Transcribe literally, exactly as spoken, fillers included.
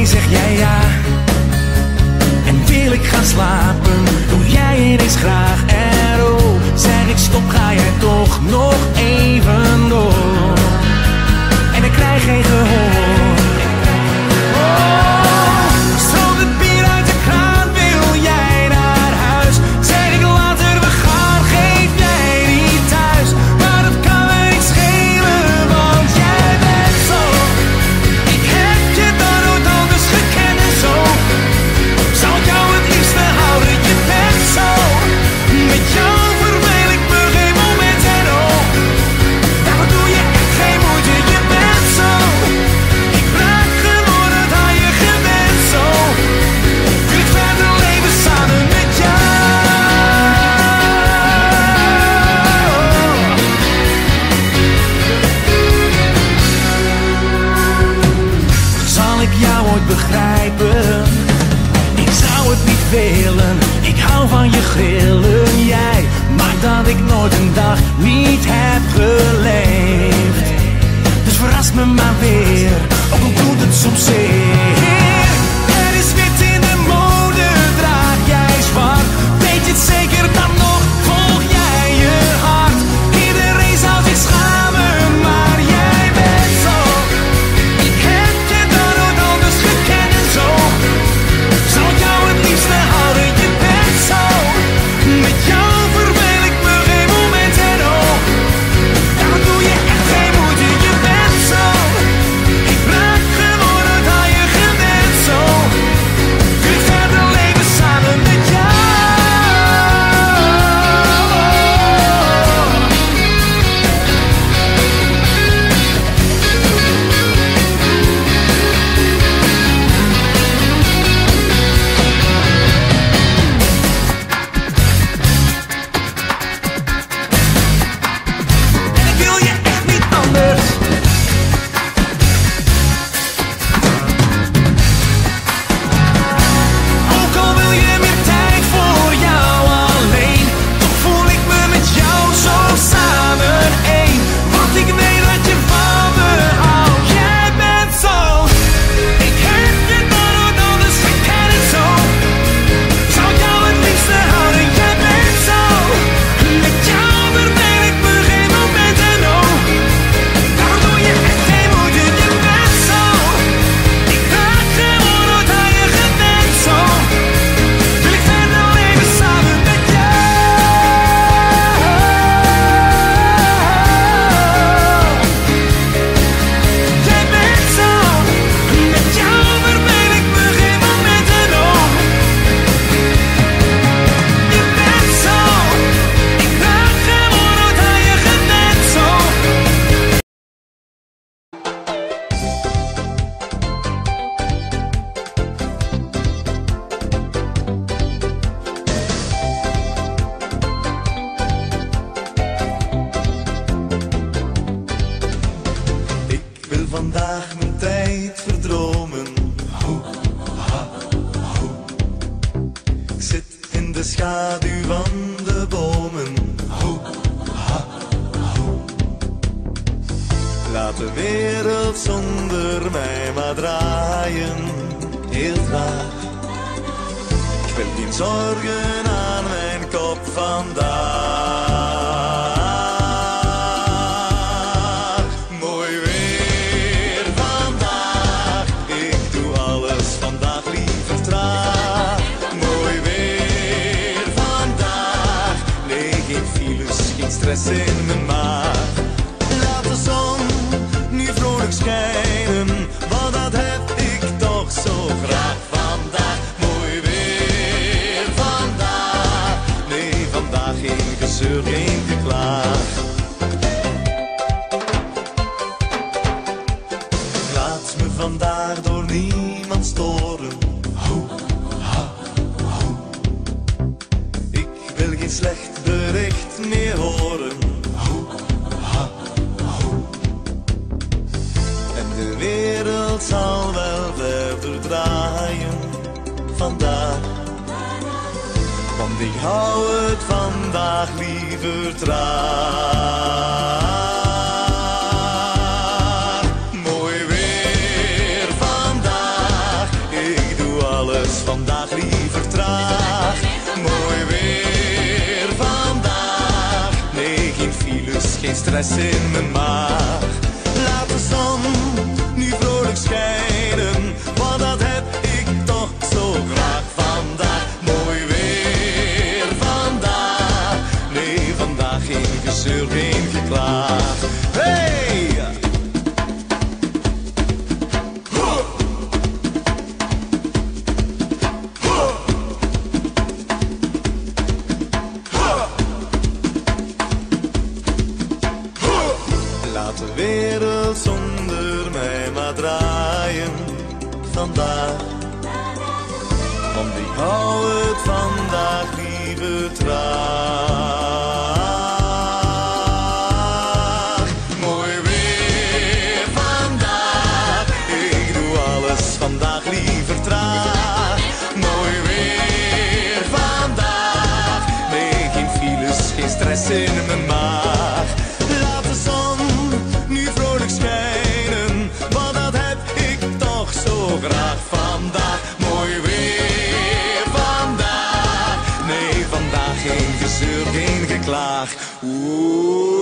nee zeg jij ja. En wil ik gaan slapen, doe jij ineens graag erop. Zeg ik stop, ga jij toch nog even door. En ik krijg geen gehoor. Oh, stroomt het bier uit de kraan, wil jij naar huis? Zeg ik later we gaan, geef jij niet thuis. Maar dat kan me niet schelen, want jij bent zo. Ik heb je dan nooit anders gekend en zo. Zou ik jou het liefste houden, je bent zo. Met jou verveel ik me geen moment en oh. Daarvoor doe je echt geen moeite, je bent zo. Ik raak geworden aan je gewend zo. Wil ik verder leven samen met jou. Zal ik jou ooit begrijpen? Ik zou het niet willen, ik hou van je grillen. Jij maakt dat ik nooit een dag niet heb geleefd. Dus verras me maar weer, ook al doet het soms zeer. Er is wit in de mode, draag jij zwart. Weet je het zeker dan nog, volg jij je hart. Iedereen zou zich schamen, maar jij bent zo. Ik heb je dan nooit anders gekend en zo. Zou ik jou het liefste houden, je bent zo. Met jou verveel ik me geen moment en oh. Daarvoor doe je echt geen moeite, je bent zo. Ik raak geworden aan je gewend zo. Wil ik verder leven samen met jou. En ik wil je echt niet anders. Ook al wil je meer tijd voor jou alleen, toch voel ik me met jou zo samen één. Want ik weet dat je van me houdt. Jij bent zo. Ik heb je dan nooit anders gekend en zo. Zou ik jou het liefste houden, jij bent zo. Met jou verveel ik me geen moment en oh. Daarom doe je echt geen moeite, je bent zo. Ik raak geworden aan je gewend zo. Wil ik verder leven samen met jou. Jij bent zo. Met jou verveel ik me geen moment en oh. Je bent zo. Ik raak geworden aan je gewend zo. Ik wil vandaag mijn tijd verdromen. Hoe, ha, hoe. Ik zit in de schaduw van de bomen. Hoe, ha, hoe. Laat de wereld zonder mij maar draaien, heel traag. Ik wil geen zorgen aan mijn kop vandaag. Mooi weer vandaag, ik doe alles vandaag liever traag. Mooi weer vandaag, nee geen files, geen stress in mijn maag. Laat de zon nu vrolijk schijnen, want dat heb ik toch zo graag vandaag. Mooi weer vandaag, nee vandaag geen gezeur, geen geklaag. Laat me vandaag door niemand storen. Hoe, ha, hoe. Ik wil geen slecht bericht meer horen. Hoe, ha, hoe. En de wereld zal wel verder draaien vandaag. Want ik hou het vandaag liever traag. Mooi weer vandaag, geen stress in mijn maag. Laat de zon nu vrolijk schijnen, want dat heb ik toch zo graag vandaag. Mooi weer vandaag, nee vandaag geen gezeur, geen geklaag. Hey! Laat de wereld zonder mij maar draaien vandaag, want ik hou het vandaag liever traag. Mooi weer vandaag, ik doe alles vandaag liever traag. Mooi weer vandaag, nee geen files, geen stress in mijn maag. Laat de zon nu vrolijk schijnen, want dat heb ik toch zo graag vandaag. Mooi weer vandaag, nee vandaag geen gezeur, geen geklaag. Oeh.